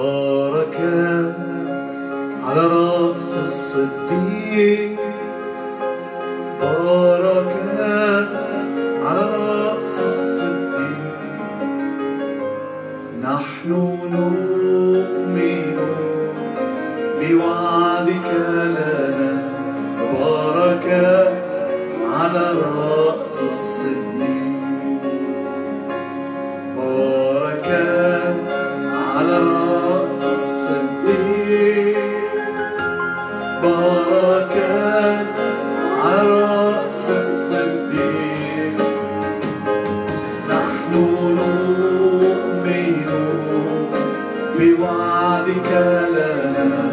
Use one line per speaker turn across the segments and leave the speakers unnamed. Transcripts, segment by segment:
بركات على رأس الصديق، بركات على رأس الصديق. نحن نؤمن بوعدك لنا، بركات على رأس الصديق، بركات على رأس الصديق، بركات على رأس الصديق. نحن نؤمن بوعدك لنا،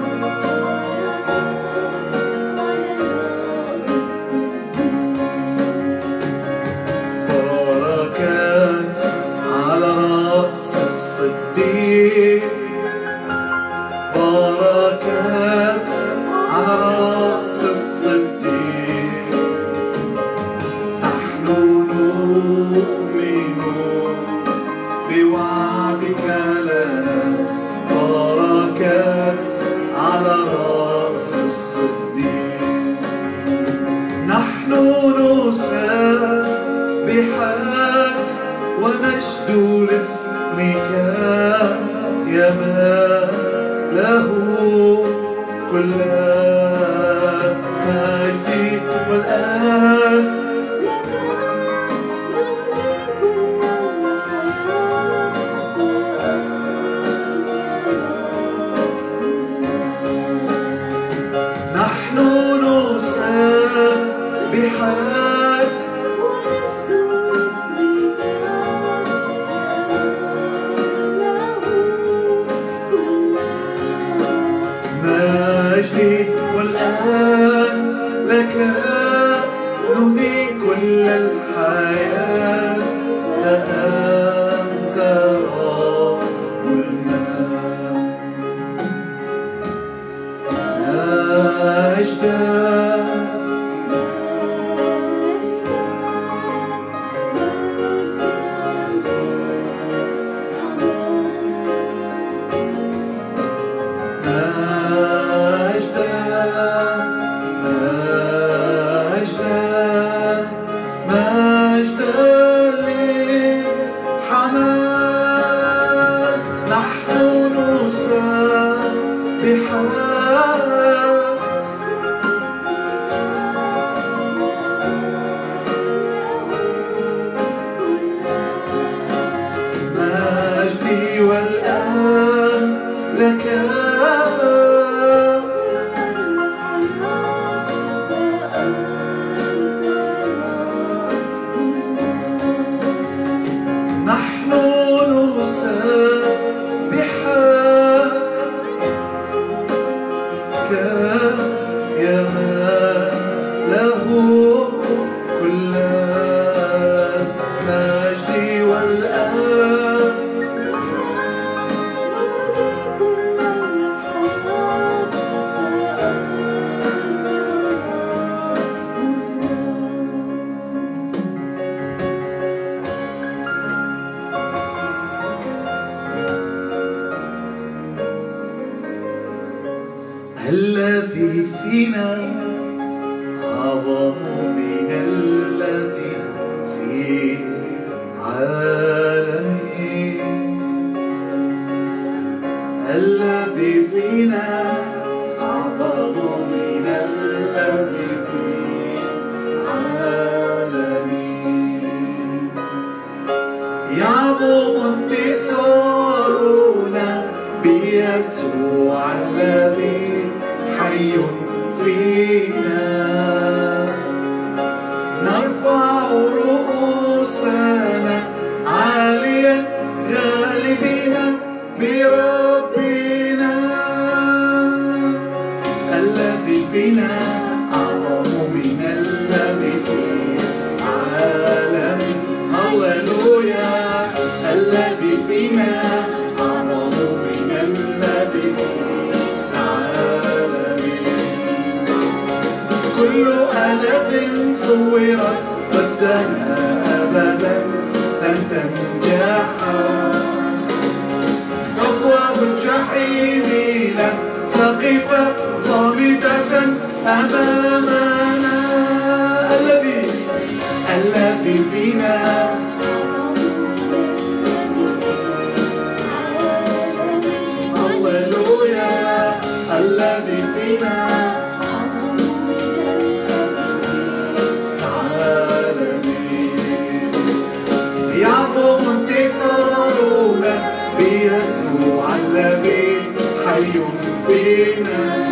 بركات على رأس الصديق، بركات على رأس الصديق. نحن نؤمن بوعدك لنا، بركات على رأس الصديق. نحن نسبحك ونشدو لاسمك يا من له كل مجد والآن نحن نسبحك مجدي والآن لك نهدي كل الحياة، أنت رب الماء. مجدي والآن لك نحن نسبحك يا من له كل مجدي والآن الذي فينا أعظم من الذي في عالمي، الذي فينا أعظم من الذي في عالمي. يعظم انتصارنا بيسوع الذي حي فينا، نرفع رؤوسنا عاليا غالبين بربنا. الذي فينا أعظم من الذي في العالم، هللويا. الذي فينا أعظم من الذي في كل آلة صورت ضدنا أبدا لن تنجح، أبواب الجحيم أمامنا الذي فينا هللويا الذي فينا يعظم انتصارنا بيسوع الذي حي فينا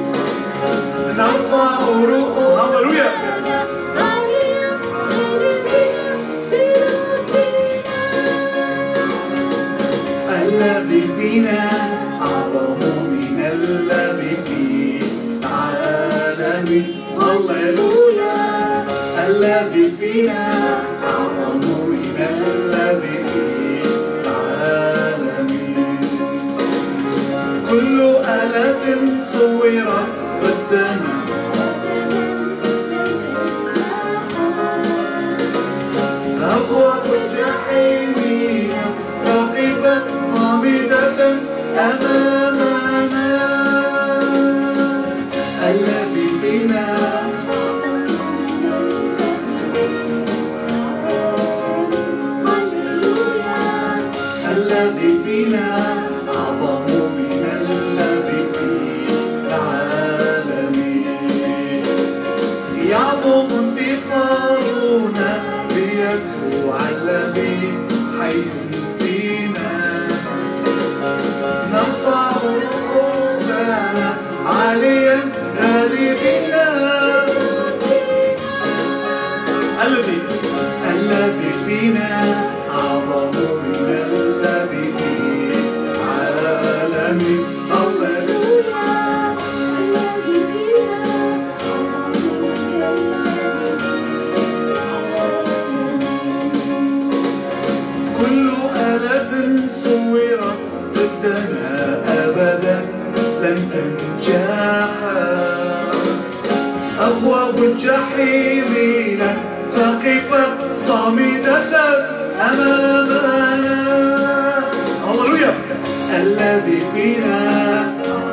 نرفع رؤوسنا هللويا الذي فينا أعظم من الذي في العالم هللويا الذي فينا أعظم من الذي في العالم كل آلة صورت ضدنا أبواب الجحيم واقفة صامدة أمامنا الذي فينا الذي فينا أعظم من الذي في العالم يعظم انتصارنا بيسوع الذي حي فينا نرفع رؤوسنا عاليا غالبين الذي فينا أعظم من الذي في العالم هللويا الذي فينا كل آلة صورت ضدنا أبدا لن تنجح أبواب الجحيم لن تقف صامدة أمامنا هللويا الذي فينا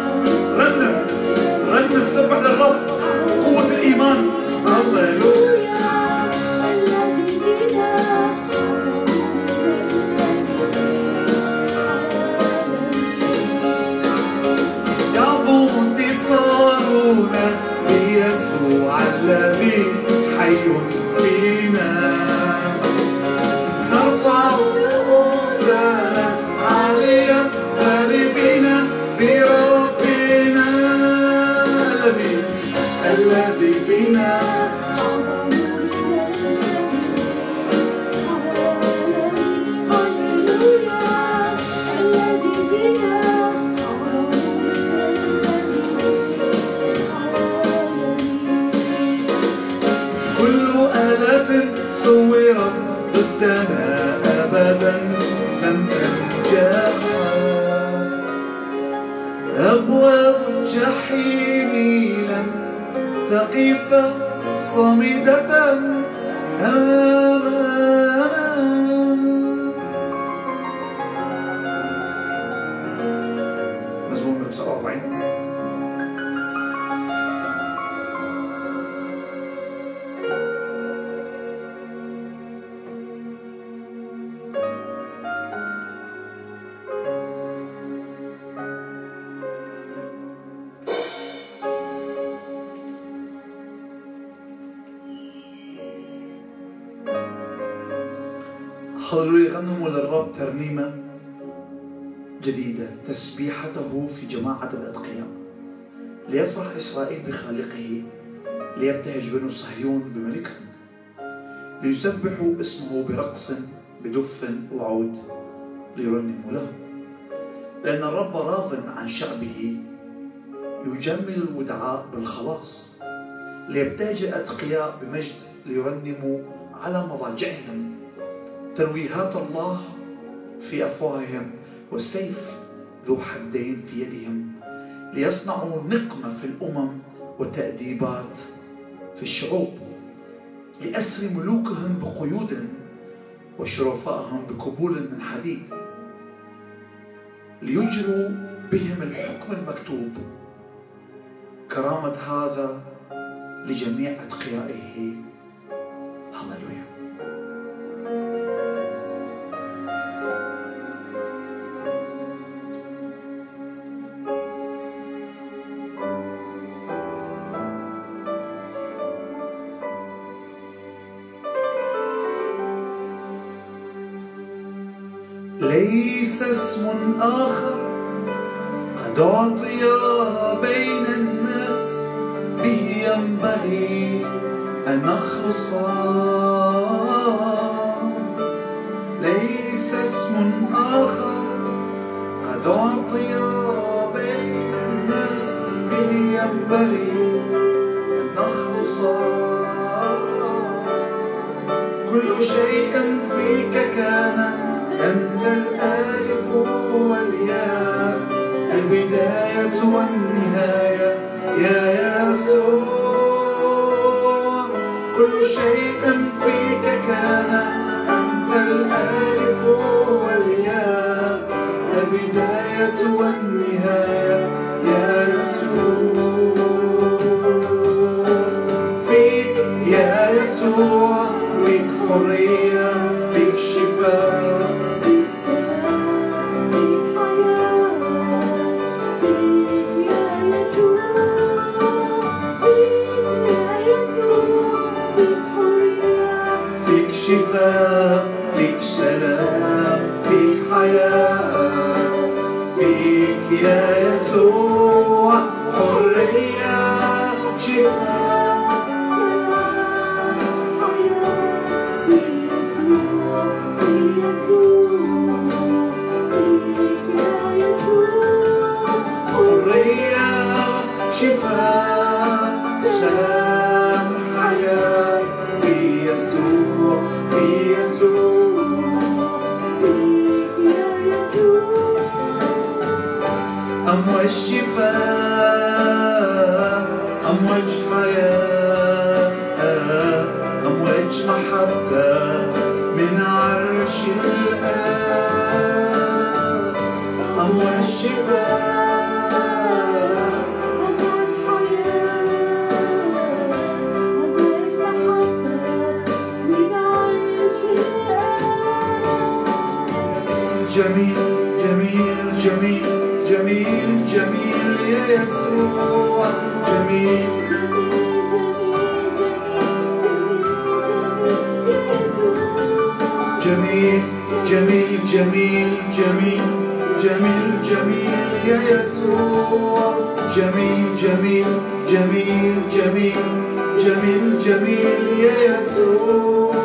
رنم سبح للرب قوة الإيمان هللويا الذي فينا يعظم انتصارنا بيسوع الذي حي فينا نرفع رؤوسنا عاليا غالبين بربنا الذي فينا كل آلة صورت ضدنا أبدا لن تنجح أبواب الجحيم لن تقف صامدة أمامنا مزمور 147 هللويا غنموا للرب ترنيمة جديدة تسبيحته في جماعة الأتقياء ليفرح إسرائيل بخالقه ليبتهج بنو صهيون بملكهم ليسبحوا اسمه برقص بدف وعود ليرنموا له لأن الرب راض عن شعبه يجمل الودعاء بالخلاص ليبتهج الأتقياء بمجد ليرنموا على مضاجعهم تنويهات الله في أفواههم والسيف ذو حدين في يدهم ليصنعوا نقمة في الأمم وتأديبات في الشعوب لأسر ملوكهم بقيود وشرفائهم بكبول من حديد ليجروا بهم الحكم المكتوب كرامة هذا لجميع أتقيائه. هللويا. ليس اسم آخر قد أعطي بين الناس به ينبغي أن نخلص. ليس اسم آخر قد أعطي بين الناس به ينبغي أن نخلص. كل شيء فيك كان، أنت الألف والياء، البداية والنهاية يا يسوع. كل شيء فيك كان، أنت الألف والياء، البداية والنهاية يا يسوع. فيك يا يسوع، فيك حرية، فيك شفاء، شفاء، فيك سلام، فيك حياة. فيك يا يسوع حرية، شفاء، حياة. فيك يسوع، فيك يسوع، فيك يا يسوع حرية، شفاء، سلام، حياة. في يسوع، في يسوع، فيك يا يسوع أمواج شفاء، أمواج حياة، أمواج محبة من عرش الآب. أمواج شفاء، أمواج حياة، أمواج محبة من عرش الآب. جميل جميل جميل جميل جميل يا يسوع، جميل جميل جميل جميل جميل جميل جميل يا يسوع، جميل جميل جميل جميل جميل جميل يا يسوع.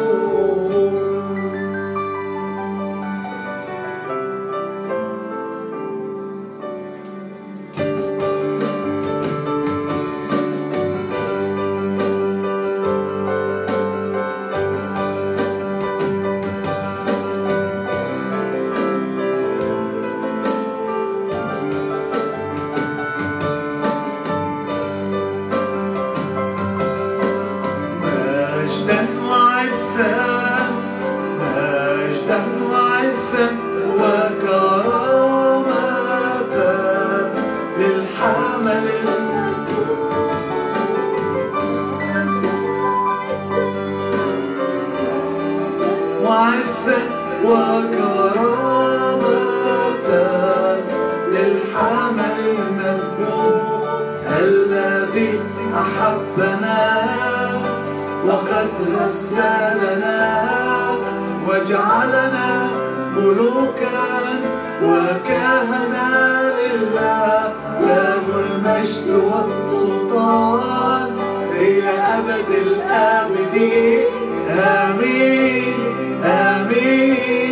وجعلنا ملوكا وكهنة لله، له المجد والسلطان إلى أبد الآبدين. آمين آمين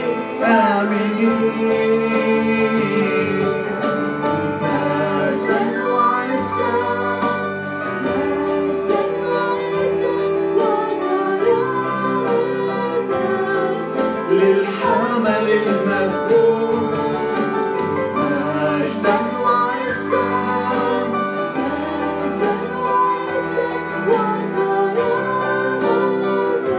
آمين. للحمل المذبوح مجدا وعزا، مجدا وعزا وكرامة.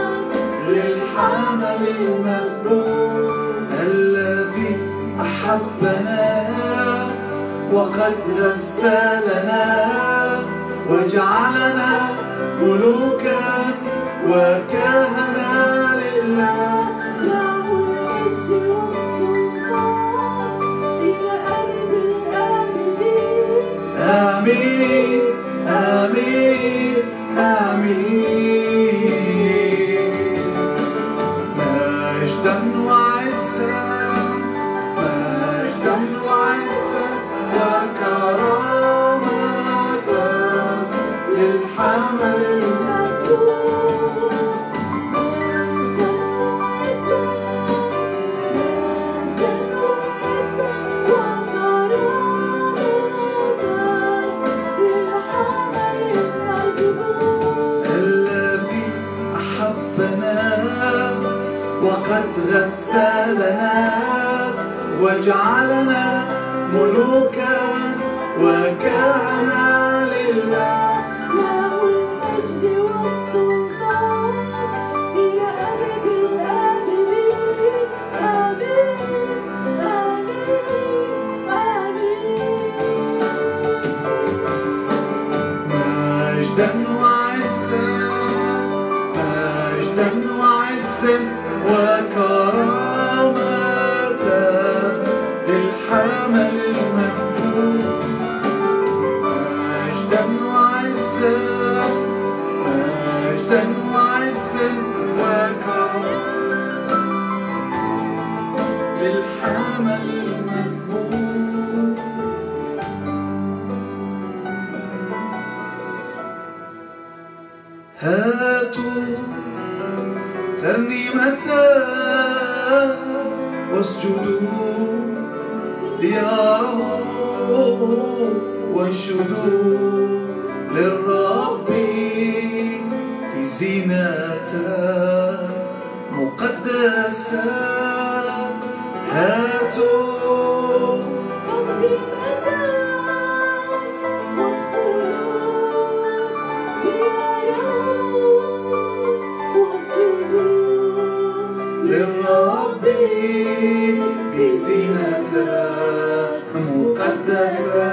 للحمل المذبوح الذي أحبنا وقد غسلنا وجعلنا ملوكا وكهنة لله.
له المجد والسلطان إلى أبد الآبدين.
آمين آمين آمين. مجدا وعزا مجدا وعزا وكرامة للحمل
المكتوب. مجدا وعزا مجدا وعزا وكرامة للحمل المكتوب.
الذي أحبنا وقد غسلنا وجعلنا ملوكا وكهنة لله.
له المجد والسلطان إلى أبد الآبدين. آمين آمين آمين.
مجدا وعزا مجدا وعزا وكرامة للحمل المحبوب. مجدا وعزا مجدا وعزا وكرامة للحمل المحبوب. هاتوا ترنيمة واسجدوا ليروا وانشدوا للرب في زينة مقدسة. هاتوا للرب بزينة مقدسة.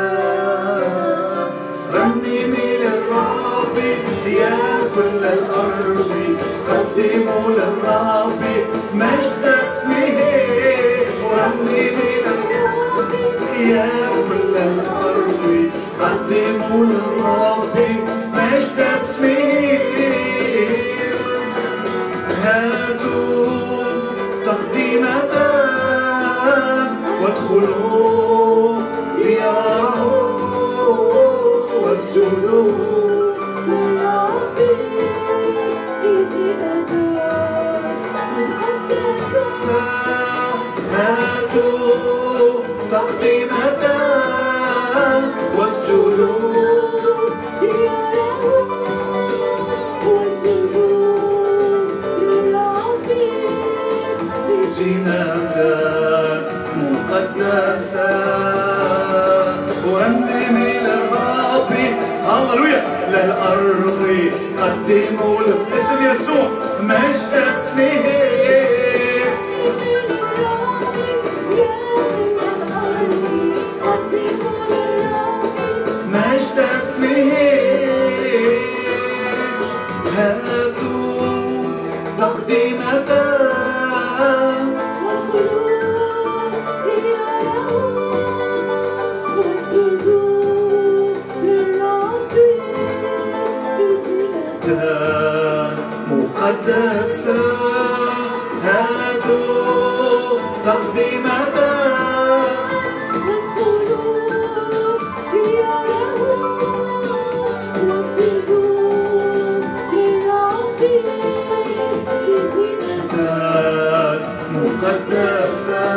رنمي للرب يا كل الأرض، قدموا للرب مجد اسمه. رنمي للرب يا كل الأرض، قدموا للرب مجد اسمه. هاتوا تقديمة وادخلوا ليروا واسجدوا
للرب في زينة مقدسة.
هاتوا تقديمة واسجدوا زينة مقدسة. ورنم للرب هللويا للأرض، قدموا لاسم يسوع مجد اسمه. مجد اسمه. هاتوا تقديمة مقدسة. هاتوا تقديمة مقدسة.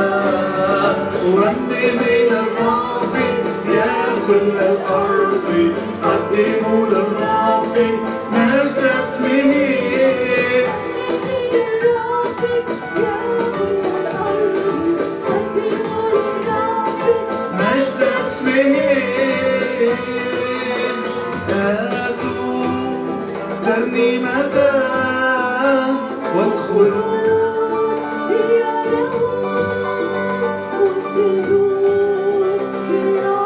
ورنم للرب يا كل الأرض، قدموا للرب مجد اسمه. مجد اسمه. هاتوا ترنيمة وادخلوا
للرب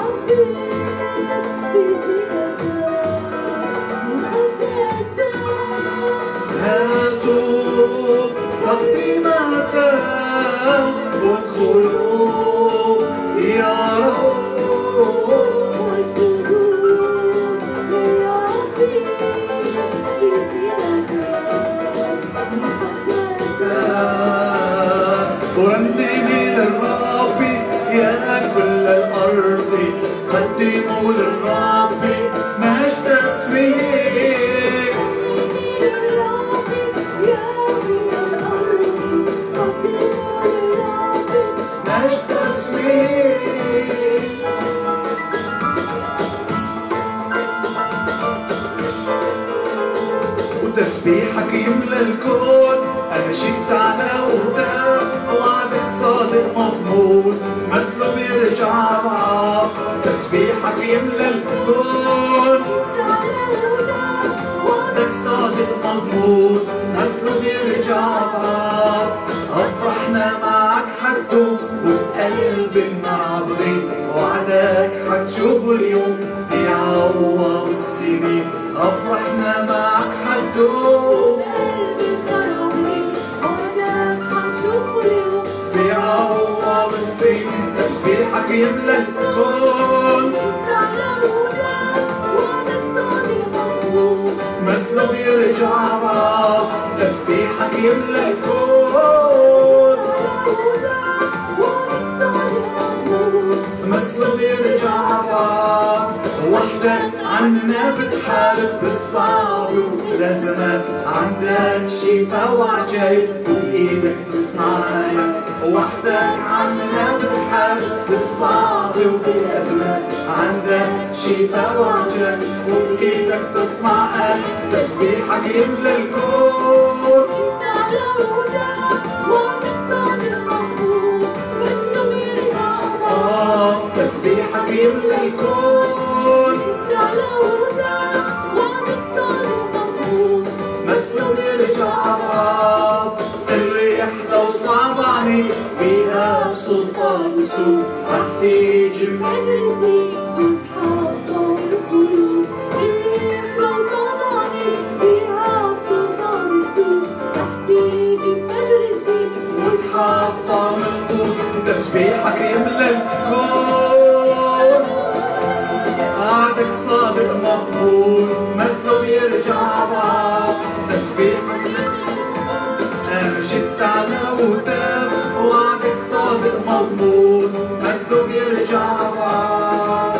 كل الأرض قدموا للرب مجد اسمه. مجد اسمه. وتسبيحك يملى الكون، أنا شدت على وهداك، وعدك صادق مضمون مثله بيرجع معاك. تسبيحك يملى الكون، وعدك صادق مضمون مثله بيرجع معاك. أفرحنا معك حدو وبقلب النعبرين، وعدك حتشوفوا اليوم بيعوض السنين. أفرحنا معك حدو بيعوض السنين. تسبيحك يملى الكون مثله بيرجع معاك. تسبيحك يملى الكون مثله بيرجع معاك. وحدك عنا بتحارب بالصعب والأزمات، عندك شفا وعجايب وبإيدك تصنعها. وحدك عنا بتحارب بالصعب وبالأزمات، عندك شفا وعجايب وبإيدك تصنعها. تسبيحك يملى الكون تسبيحك يملى الكون مثله بيرجع معاك. الريح لو صعباني فيها بسلطان يسوع عتيجي وتحطم الطول. تسبيحك يملى الكون، قعدك صادق مقبول مثله بيرجع معاك. تسبيحك أنا شدت على وتاب، وعدك صادق مضمون مثله بيرجع معاك.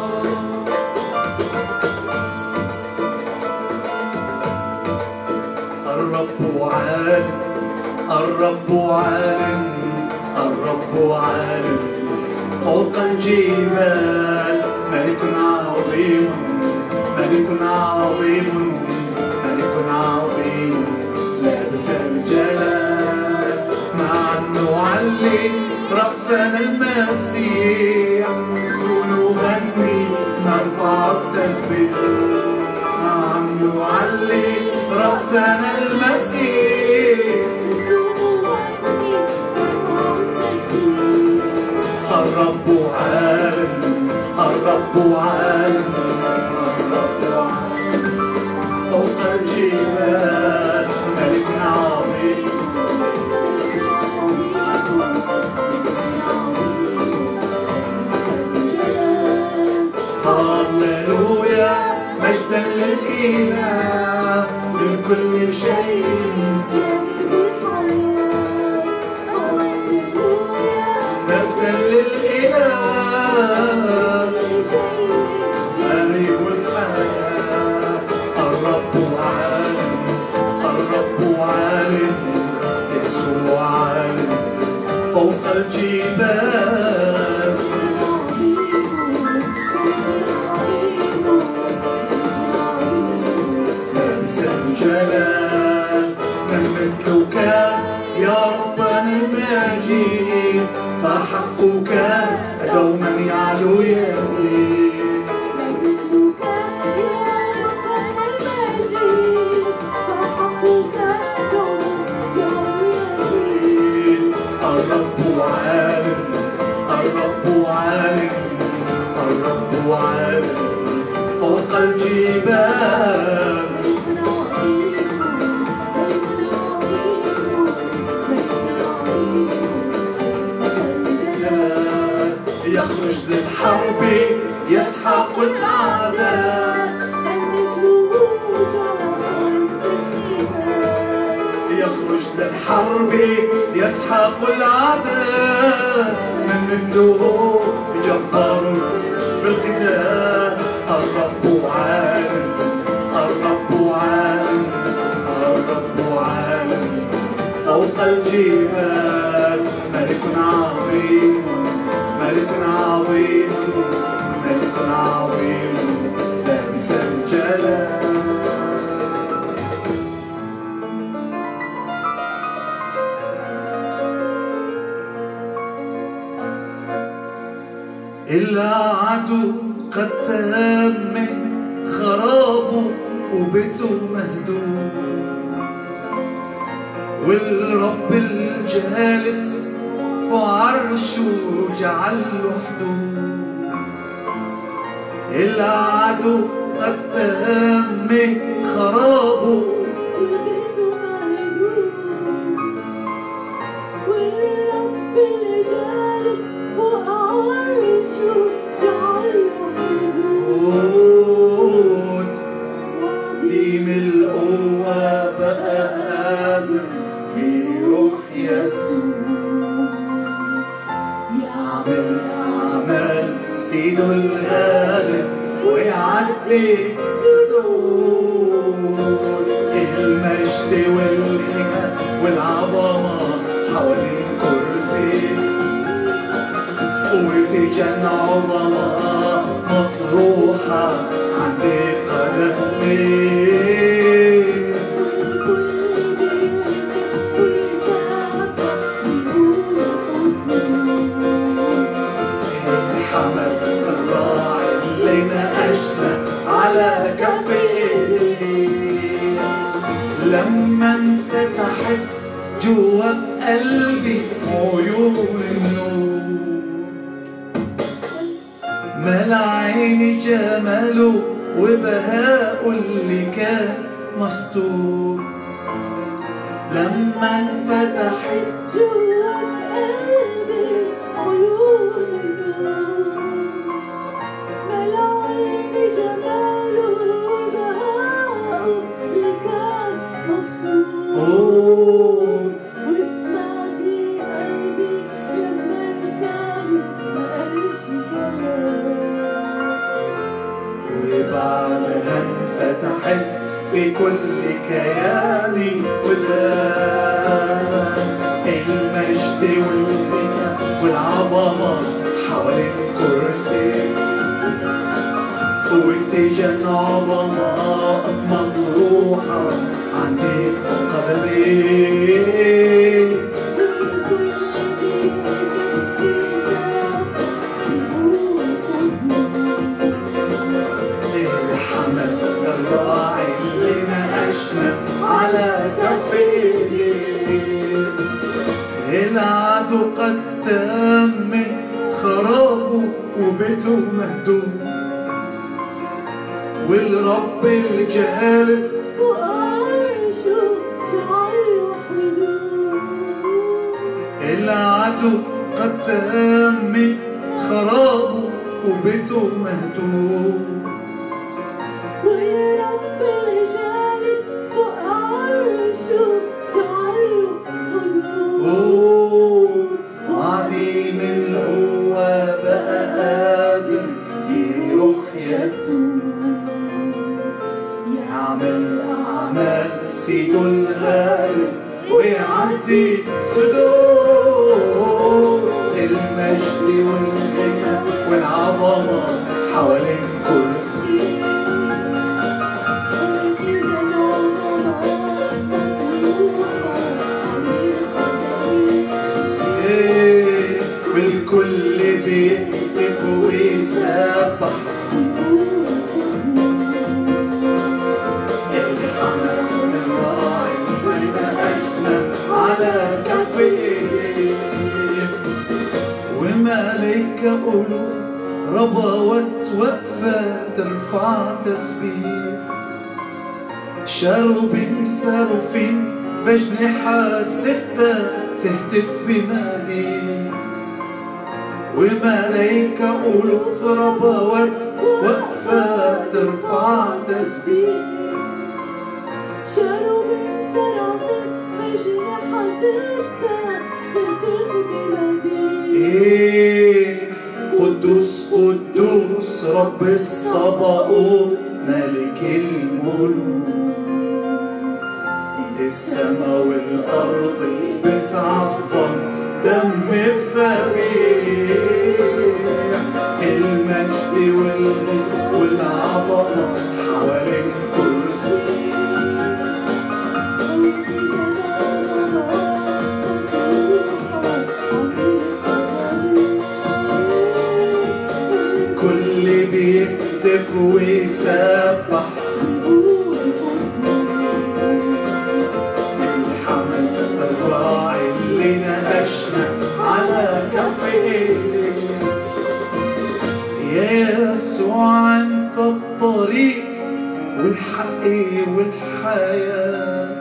الرب عالم، الرب عالم، الرب عالم فوق الجبال. ملك عظيم، ملك عظيم، ملك عظيم لابس الجلال. معا نعلي رأسنا المسيح، ونغني نرفع التسبيح. معا نعلي رأسنا المسيح، الرب عالم، الرب عالم، الرب عالم فوق الجبال. ملك عظيم، هاللويا مجدا للإله من كل شيء. مجدا للإله مهيب الحياة. الرب عالم، الرب عالم، يسوع عالم فوق الجبال. لابس الجلال من مثلك يا ربنا المجيد، فحقك دوما يعلو يزيد. الرب عالم، الرب عالم، الرب عالم فوق الجبال. يخرج للحرب يسحق الأعداء، يخرج للحرب يسحق الأعداء. من مثله الجبال، ملك عظيم ملك عظيم ملك عظيم لابس الجلال. العدو قد تم خرابه وبيته مهدوم، والرب الجالس فوق عرشه جعل له حدود. العدو قد تم خرابه
وبيته مهدوم، والرب الجالس فوق عرشه جعل له
حدود. عظيم القوة بقى قادر بروح يسوع يعمل أعمال سيده الغالب ويعدي سدود. المجد والغنى والعظمة حوالين كرسي، وتيجان عظمة مطروحة عند قدمي. الحمد الراعي اللي ناقشنا على كف ايديه، لما انفتحت جوا في قلبي عيون النور، ملا عيني جماله وبهاءه اللي كان مستور. لما انفتحت
جوا في قلبي عيون النور، ملا عيني جماله وبهاءه اللي كان مستور. وسمعتي قلبي لما لساني ما قالش كلام،
وبعدها انفتحت في كل كياني ودان. المجد والغنى والعظمة حوالين كرسي، واتجان عظمة مطروحة عندي قدمي. الحمد الراعي اللي ناقشنا على كف ايديه، العدو قد تم خرابه وبيته مهدوم، والرب الجالس
فوق عرشه جعل له حدود.
العدو قد تم خرابه وبيته مهدوم،
والرب الجالس فوق عرشه جعل له حدود.
عظيم القوة بقى قادر بروح يسوع يعمل أعمال سيده الغالب ويعدي سدود. المجد والغنى والعظمة حوالين كرسي، والكل بيهتف ويسبح. الحمد الراعي اللي ناقشنا على كف ايديه، وملائكة ألوف ربوات واقفة ترفع تسبيح. شروبيم ساروفين بأجنحة 6 تهتف بمديح، وملائكة ألوف ربوات واقفة ترفع تسبيح.
شروبيم سرافيم بأجنحة 6 تهتف بمديح.
قدوس قدوس رب الصباؤوت ملك الملوك. السما والأرض بتعظم دم الذبيح. المجد والعظمة حوالين كرسي. كل بيهتف ويسبح الحمد الراعي اللي نقشنا على كف ايديه. يا يسوع انت الطريق والحق والحياة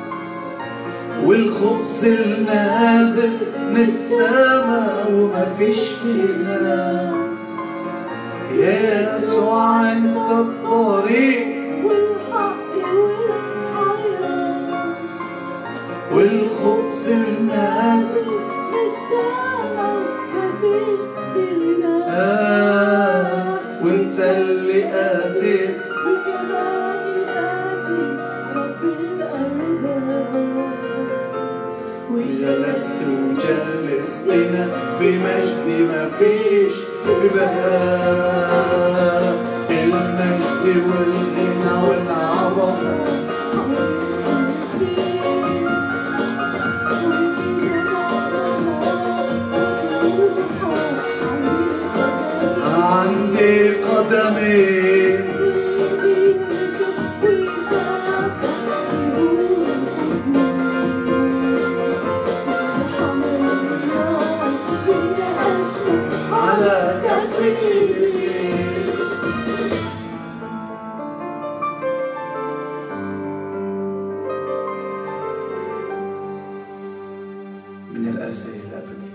والخبز النازل من السما ومفيش فينا. يا يسوع انت الطريق
والحق والحياة
والخبز النازل
من السما ومفيش فينا.
وانت اللي اتيت
بجمال الآتي رب الأرباب
وجلست وجلستنا في مجد مفيش ببهاء. المجد والغنى والعظمة عندي قدمين على كفي. من الأزل الأبدي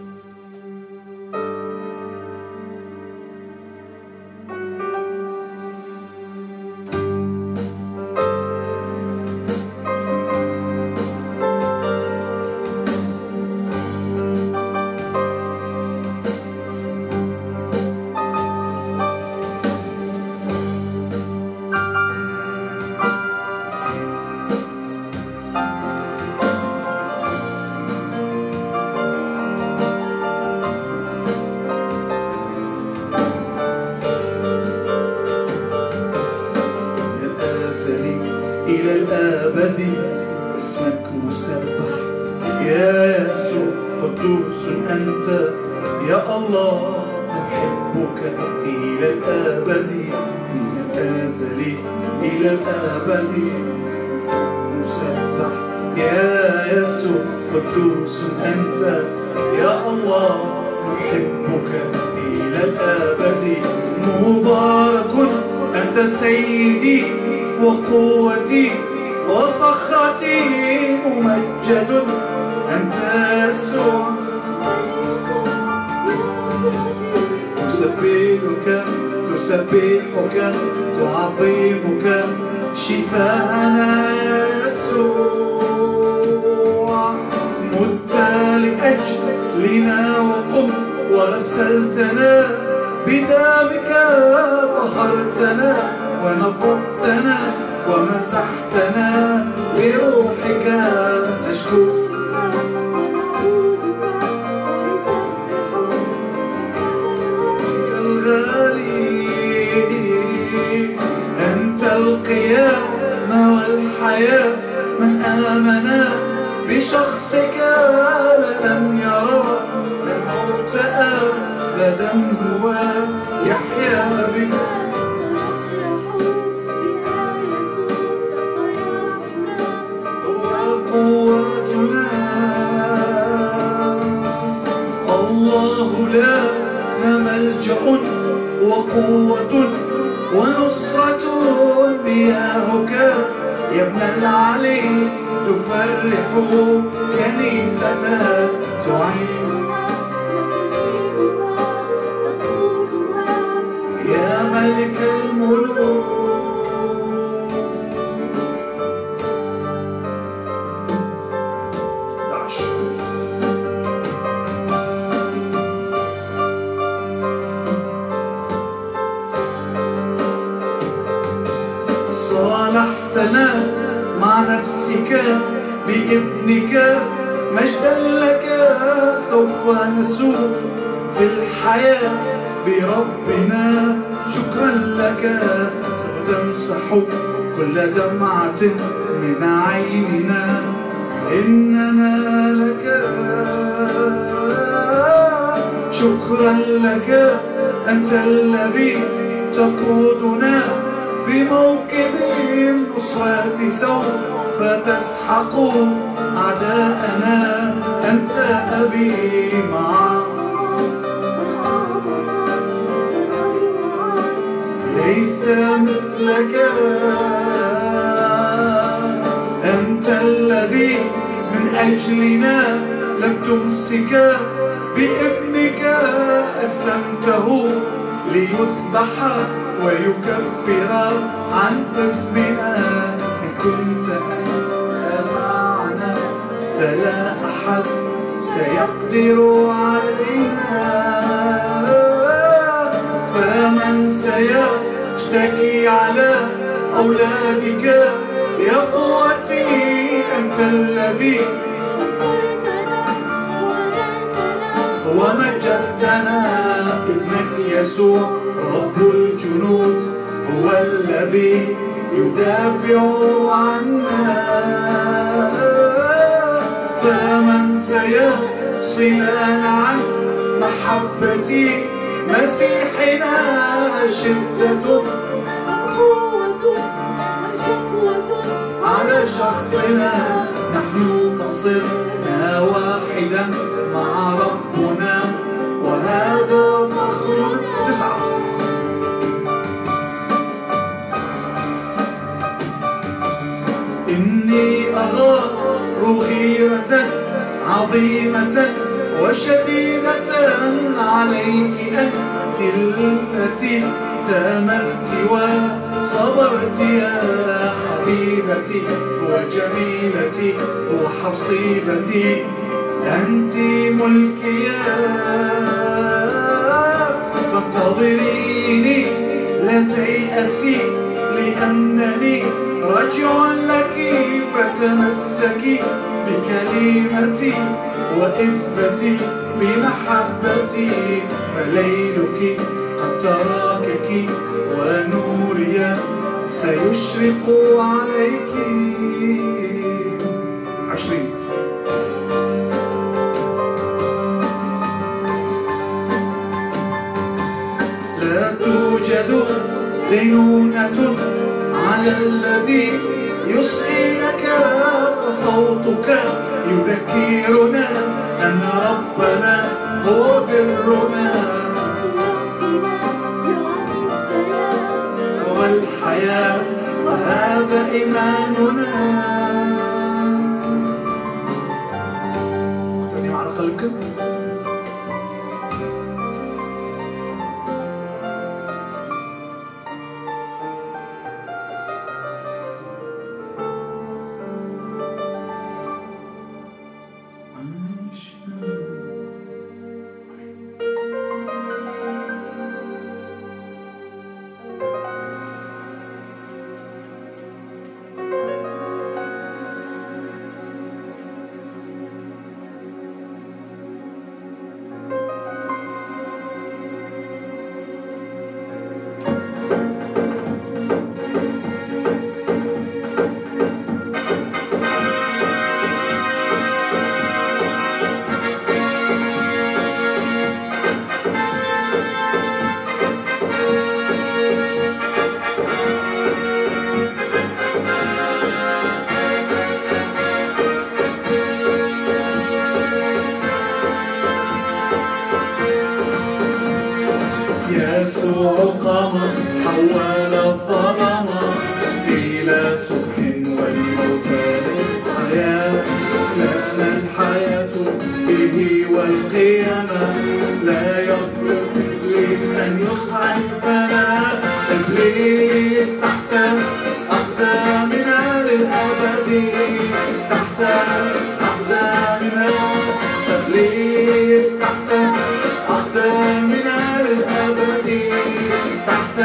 إلى الأبد اسمك مسبح. يا يسوع قدوس أنت يا الله نحبك إلى الأبد من الأزل إلى الأبد مسبح. يا يسوع قدوس أنت يا الله نحبك إلى الأبد. مبارك أنت سيدي وقوتي وصخرتي ممجد أنت يسوع. تسبحك تعظيمك شفاءنا يسوع. مت لأجلنا وقمت ورسلتنا بدمك طهرتنا ونظفتنا ومسحتنا بروحك نشكو. الغالي أنت القيامة والحياة. من آمن بشخصك لن يرى الموت أبدا هو يحيا بك. الله لنا ملجأ وقوة ونصرة مياهك يا ابن العلي تفرح كنيسة تعين. يا ملك الملوك صالحتنا مع نفسك بابنك مجدا لك. سوف نسوق في الحياة بربنا شكرا لك. سوف تمسح كل دمعة من عيننا إننا لك. شكرا لك أنت الذي تقودنا في موكب النصرة. سوف تسحق أعداءنا أنت أبي معا. ليس مثلك أنت الذي من أجلنا لم تمسك بابنك أسلمته ليذبح ويكفر عن إثمنا. إن كنت أنت معنا فلا أحد سيقدر علينا. فمن سيشتكي على أولادك يا قوتي؟ أنت الذي ومجدتنا. ابنك يسوع رب الجنود هو الذي يدافع عنا. فمن سيفصلنا عن محبة مسيحنا؟ شدة على شخصنا. نحن قصرنا واحدا مع ربنا وهذا فخر. 9 إني أغار غيرة عظيمة وشديدة عليك. أنت التي تأملت وصبرت يا حبيبتي وجميلتي وحصيبتي. أنت ملكي فانتظريني لا تيأسي لأنني راجع لك. فتمسكي بكلمتي وإثبتي في محبتي. فليلك قد تراكك ونوري سيشرق عليك. 20 لا توجد دينونة على الذي يصغيك. فصوتك يذكرنا أن ربنا هو برنا والحياة وهذا إيماننا. ترنم على قلبك. يسوع قام حول الظلام إلى صبح والموت للحياة. لنا الحياة به والقيامة. لا يطلب إبليس أن يصعدنا. إبليس تحت أقدامنا للأبد. تحت أقدامنا. إبليس تحت أقدامنا للأبد. تحت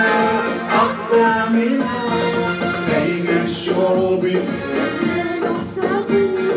أقدامنا. بين الشعوب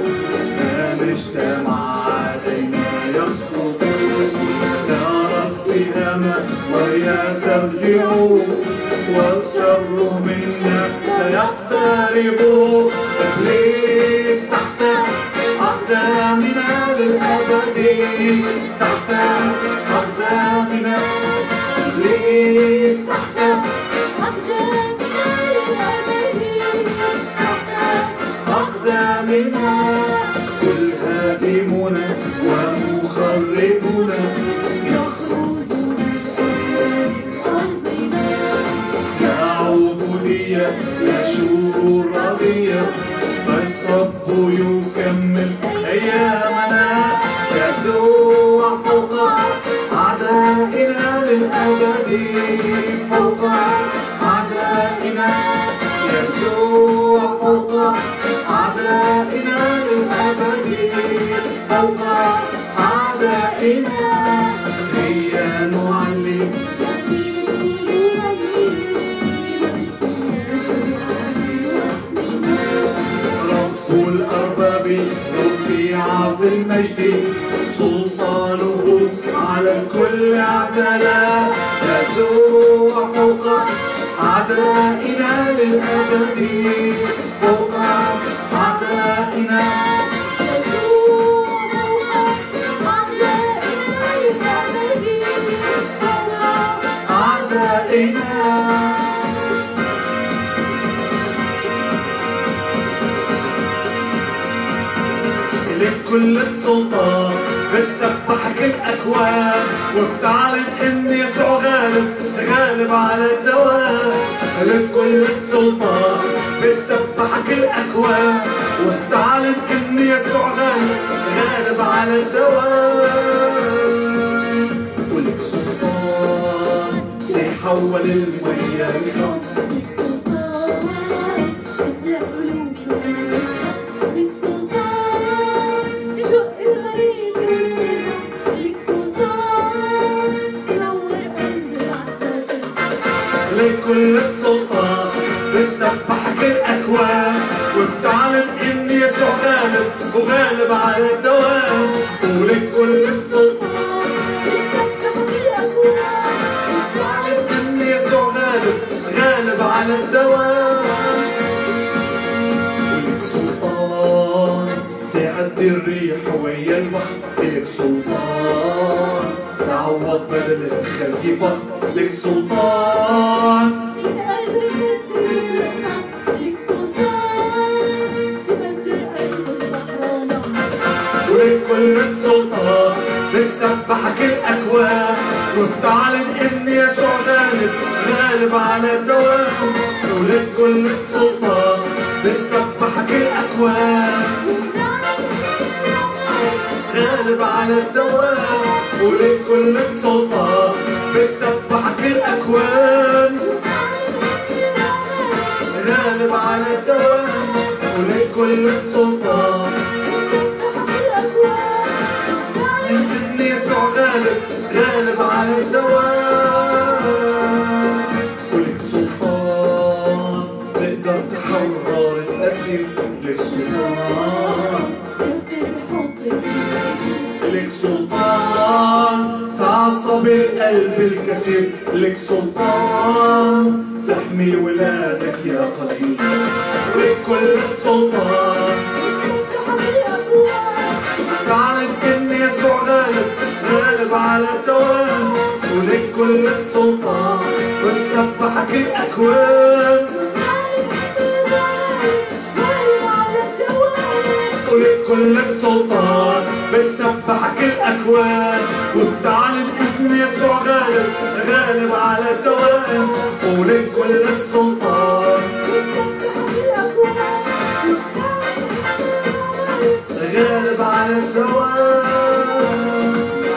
وهي ترجع والشر منا لا يقترب. إبليس تحت أقدامنا للأبد، تحت أقدامنا. إبليس تحت
أقدامنا للأبد، تحت
أقدامنا. كل هادمنا ومخربنا
يخرج من أرضنا.
يا عبودية يا شرور رضية، فالرب يكمل أيامنا. يسوع فوق أعدائنا للأبد، فوق أعدائنا. يسوع فوق أعدائنا للأبد، فوق أعدائنا. هيا نعلم رب الأرباب رفيع في المجد، سلطانه على الكل اعتلى. يسوع فوق أعدائنا للأبد، فوق أعدائنا. أعدائنا لك كل السلطان، بتسبحك الأكوان وبتعلن إن يسوع غالب، غالب على الدوام. لك كل السلطان، بتسبحك الأكوان وبتعلن إن يسوع غالب، غالب على الدوام. ولك سلطان تحول المية لخمر، لكل السلطان بتسبحك الأكوان وبتعلن إن يسوع غالب وغالب على الدوام. ولكل السلطان بتسبحك الأكوان وبتعلن إن يسوع غالب، غالب على الدوام. ولك سلطان تعدي الريح ويا البحر، لك سلطان تعوض بدل الخزيفة. لك سلطان
من قلب النسر، لك سلطان تفجر قلب الصحراء.
ولكل السلطان بتسبحك الأكوان وبتعلن إن يسوع غالب، غالب على الدوام. ولكل السلطان بتسبحك الأكوان غالب على الدوام. ولكل السلطان بتسبحك الأكوان غالب على الدوام. ولكل السلطان إن يسوع غالب، غالب على الدوام. ولك سلطان تقدر تحرر الأسير. لك سلطان، لك سلطان تعصب القلب الكثير. لك سلطان تحمي ولادك يا قدير. لكل السلطان تعلن إن يسوع غالب، غالب على الدوام. ولكل السلطان بتسبحك الأكوان ولكل السلطان بتسبحك الأكوان وبتعلن إن يسوع غالب، غالب على الدوام. ولكل السلطان غالب على الدوام.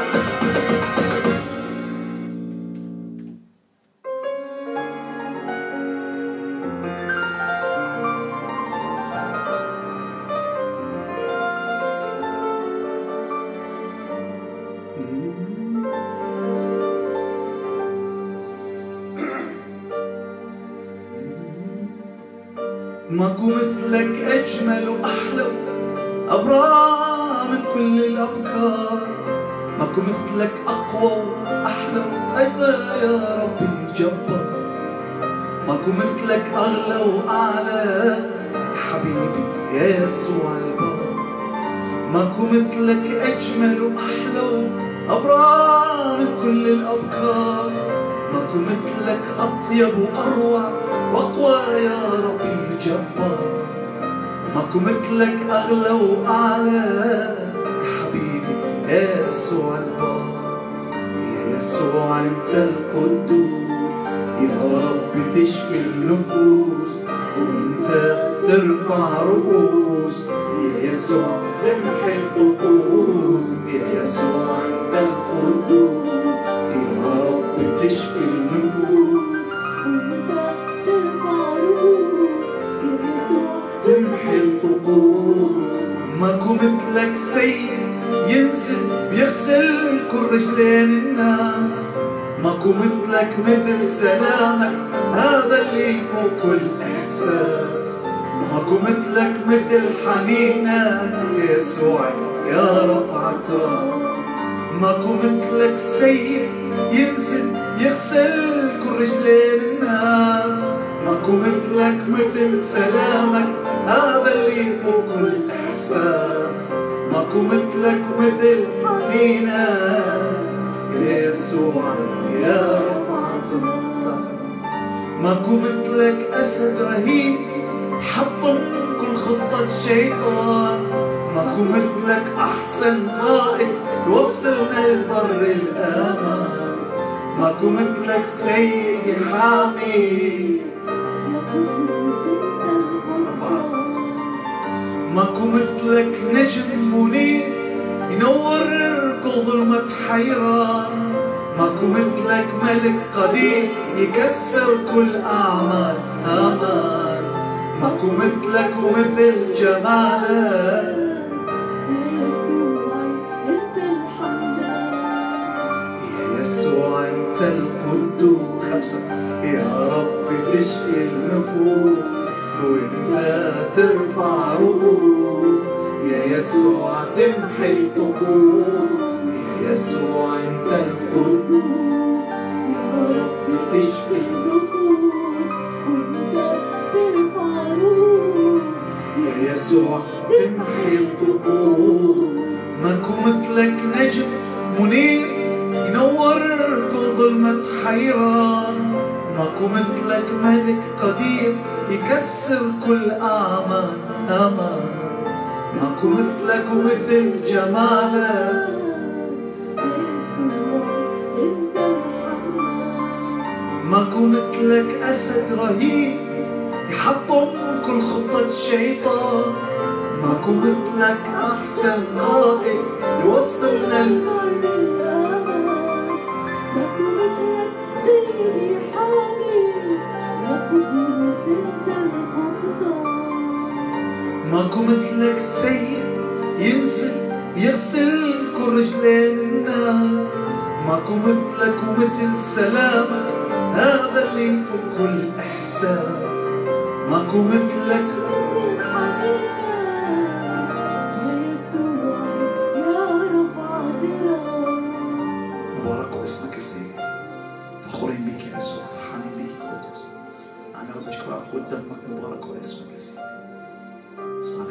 ماكو مثلك أجمل وأحلى أبرع من كل الأبكار. ماكو مثلك أقوى وأحلى أيوة يا ربي الجبار، ماكو مثلك أغلى وأعلى حبيبي يا يسوع البار، ماكو مثلك أجمل وأحلى وأبرع من كل الأبكار، ماكو مثلك أطيب وأروع وأقوى يا ربي الجبار، ماكو مثلك أغلى وأعلى حبيبي يا يسوع البار، يا يسوع أنت القدوس، يا رب تشفي النفوس وأنت ترفع رؤوس، يا يسوع تمحي الطقوس، يا يسوع أنت القدوس، يا رب تشفي النفوس
وانت ترفع رؤوس، يا يسوع
تمحي الطقوس، ماكو مثلك سيد ينزل بيغسل كل رجلين الناس، ماكو مثلك مثل سلامك هذا اللي فوق كل احساس، ماكو مثلك مثل حنينك يا يسوع يا رفعة راس، ماكو مثلك سيد ينزل يغسل كل رجلين الناس، ماكو مثلك مثل سلامك هذا اللي فوق كل احساس، ماكو مثلك مثل حنينك يا يسوع يا رفعة راس، ماكو مثلك اسد رهيب حطم كل خطة شيطان، ماكو مثلك احسن قائد يوصلنا لبر الامان، ماكو مثلك سيد حامي
يا قدوس انت القدار،
ماكو مثلك نجم منير ينور كل ظلمة حيران، ماكو مثلك ملك قدير يكسر كل أعمال آمان، ماكو مثلك ومثل جمالك
يا يسوع انت الحنان،
يا يسوع أنت القدوس. 5 يا رب تشفي النفوس وأنت ترفع رؤوس، يا يسوع تمحي الطقوس، يا يسوع أنت القدوس،
يا رب
تشفي
النفوس وانت ترفع رؤوس،
يا يسوع تمحي الطقوس، ماكو مثلك نجم منير ينور كل ظلمة حيران، ماكو مثلك ملك قدير يكسر كل أعمال أمان، ماكو مثلك ومثل جمالك
يا يسوع انت الحنان،
ماكو مثلك أسد رهيب يحطم كل خطة شيطان، ماكو مثلك أحسن قائد يوصلنا
بر الأمان، ماكو مثلك سيدي حامي، يا قدوس انت القدار،
ماكو مثلك سيد ينزل يغسل كل رجلين الناس، ماكو مثلك ومثل سلامك هذا اللي فوق كل احساس، ماكو مثلك
مثل حنينك يا يسوع يا رفعة راس.
مبارك اسمك السيد، فخورين بك يا يسوع، فرحانين بك يا قدوس، عم يا رب اشكرك قدامك، مبارك اسمك يا سيدي.